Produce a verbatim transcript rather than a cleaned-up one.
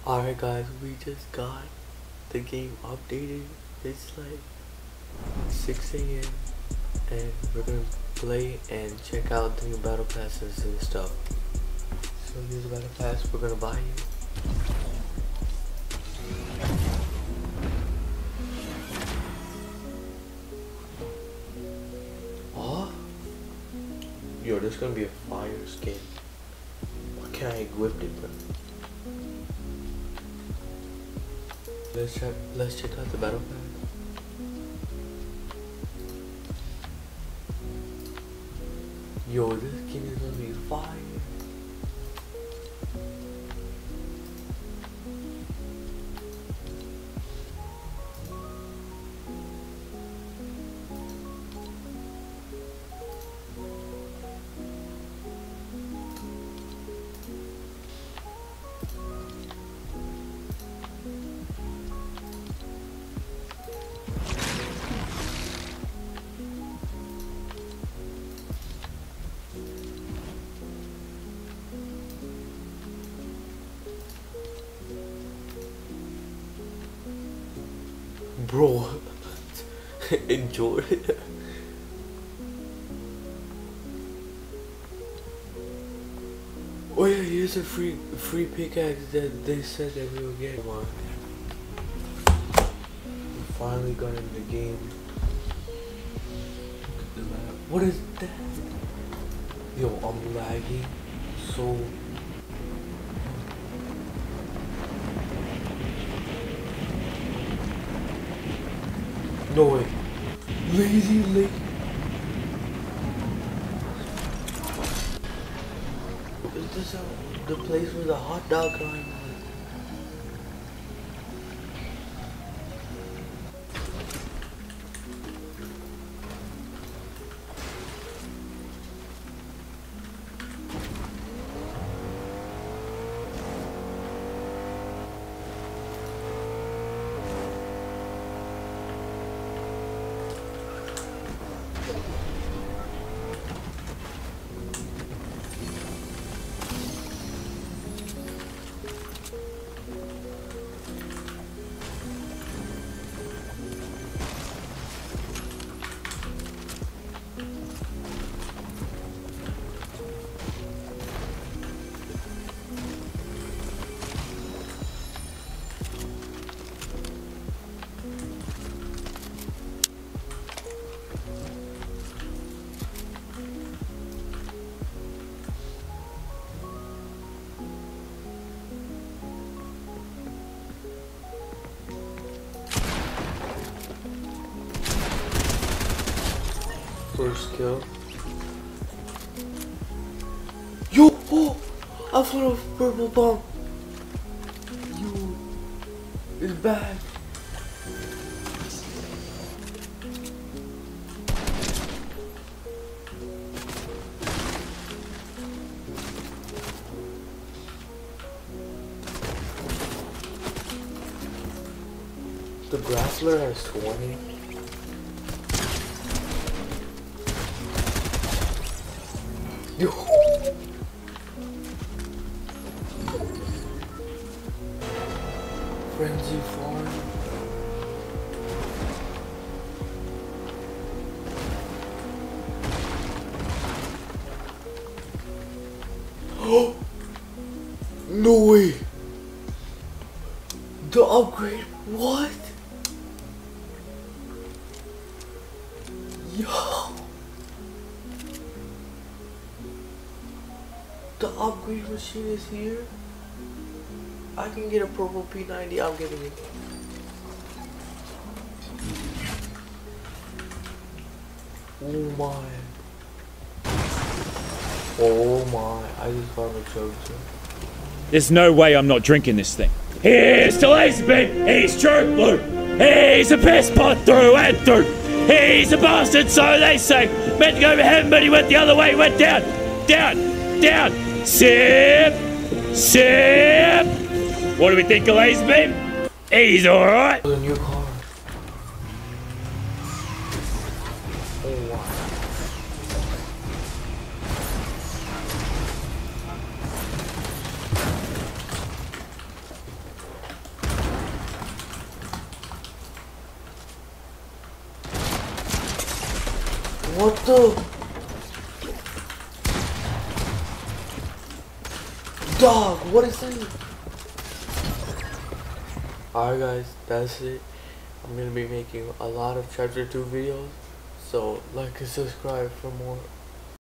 Alright guys, we just got the game updated. It's like six A M and we're gonna play and check out the new battle passes and stuff. So here's the battle pass, we're gonna buy it. Oh? Yo, this is gonna be a fire skin. Why can't I equip it, bro? Let's check let's check out the battle pass. Yo, this skin is gonna be fire. Bro, enjoy it. Oh yeah, here's a free free pickaxe that they said that we will get. Come on. We finally got in the game. Look at the map. What is that? Yo, I'm lagging so. No way. Lazy lake. Is this a, the place where the hot dog guy was? First kill. Yo! Oh! I found a purple bomb! Yo! It's back! The grappler has twenty. Yo. Frenzy farm. Oh no way. The upgrade. What? Yo. The upgrade machine is here. I can get a purple P ninety. I'm getting it. Oh my. Oh my. I just found a chosen. There's no way I'm not drinking this thing. Here's to Laserbeam. He's true blue. He's a piss pot through and through. He's a bastard, so they say. Meant to go to heaven, but he went the other way. Went down, down, down. Sip, sip. What do we think of Laserbeam? He's alright. A new car. Oh wow. What the? Dog, what is that? Alright guys, that's it. I'm gonna be making a lot of chapter two videos. So like and subscribe for more.